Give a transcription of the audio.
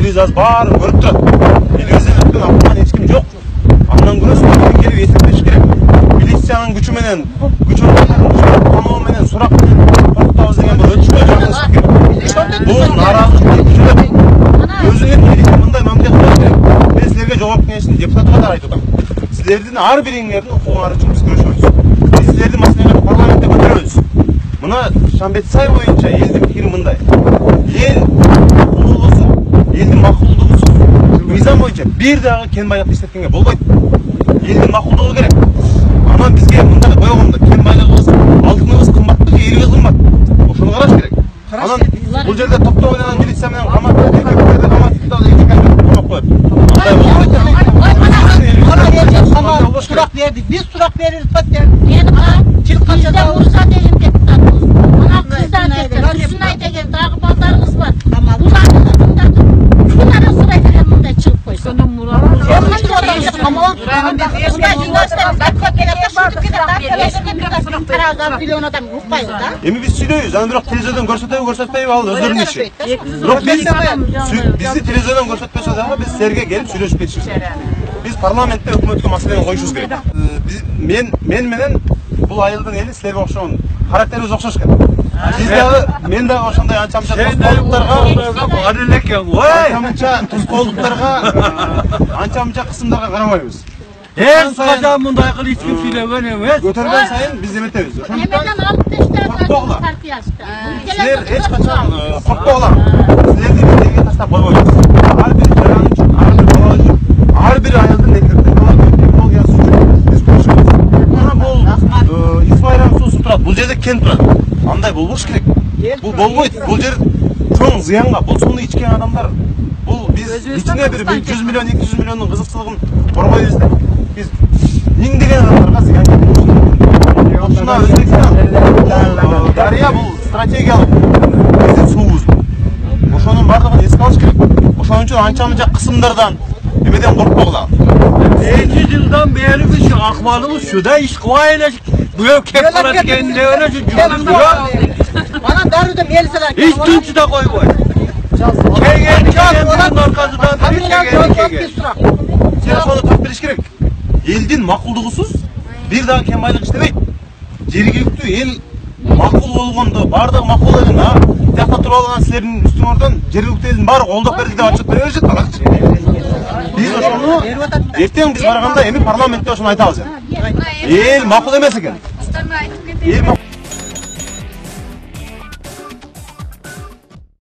көз аз барын көріп тұрады. Елімізде өткен ақылдан ешкім жоқ. Андан көресіз, келіп есептеш керек. Милицияның күшіменен, қамауменен, сұрақпенен қорқытамыз деген бұл өтішпей жаңылышып керек. Бұл наразылық жүріп, өзіңен милиция мындай мәміле қылып керек. Мен сіздерге жауап кеңесінің депутатыға да айтудам. Сіздердің ар біріңердің құқығыңары үшін біз күресеміз. Біз сіздердің мәселелерді парламентте көтереміз. Мына Шамбетсай бойынша елдің пікірі мындай. Ел мақұлдығы, елдің мақұлдығысыз мизан бойынша бір дағы кен байлықты істеткенге болмайды. Елдің мақұлдығы керек. Анан бізге мындай қойғанда кен байлығымыз, алтынымыз қымбатты, еліміз қымбат. Ошоны қараш керек. Анан бұл жерде топтап ойнаған милиция менен қаматты Surak verdik. Biz surak veririz. Bizde Ursa dedim deputatımız. Ona kızdan dedi. Üstüne degen dağ ballarımız var. Bunlara sırayla bunda çıkıp koysun. Emi biz söylüyoruz. Yani bırak televizyondan görsetmeyi aldı. Özlerinin işi. Bizi televizyondan görsetmesi de ama biz serge gelip söyleyip geçiyoruz. Biz parlamentte hükümetke masaleni koyuşuz gerek. Menen bu ayıldın eli sizlerge okşağın. Karakterimiz okşaş gerek. Men de oşonday ança-munça ança-munça kısımlarga karamayбыз. Her kaçan bunday kıl hiç kim söylegen emes. Götürgen sayın biz emetebиz. Hemen alıp taşlar partiyasında. Sizler hiç kaçan korkpagılar. Sizlerdi biz elge taşlap koyboyбыз. Har bir jaran üçün, har bir bala üçün, har bir ayıldın ekологиясы üçün biz kuruşubuz. Mana bul İsmail'in susu turат. Bul жерде кен турат. Андай болбош керек. Бул болбойт. Бул жер чоң зыянга. Бул суну ичкен адамдар. Бул биз ичине бир 100 миллион, 200 миллиондун кызыкчылыгын коргойбуз да. Биз миңдеген адамдарга зыян келтиребиз. Ушуна Өзбекстан, Дария бул стратегиялык биздин суубуз. Ошонун бардыгын эске алыш керек. Ошон үчүн анча-мынча кысымдардан эмеден коркпогула. 2 yıldan beri biz akmalımız şuda iş kıvayla bu kepkalar kendine öyle şu cüzdanı Bana darıda meliseler. hiç tunçu da koy koy. Kengenin arkasından Sen ошону тап бериш керек. Элдин макулдугусуз бир дагы кен байлык иштебейт. Жергиликтүү эл макул болгондо бардыгы макул эле, жакта туруп алган силердин үстүңөрдөн жергиликтүү элдин баары колдоп берди деп ачык бере беришет алакчы. Биз ошону эртең биз барганда эми парламентте ошону айтабыз. Эл макул эмес экен. Эл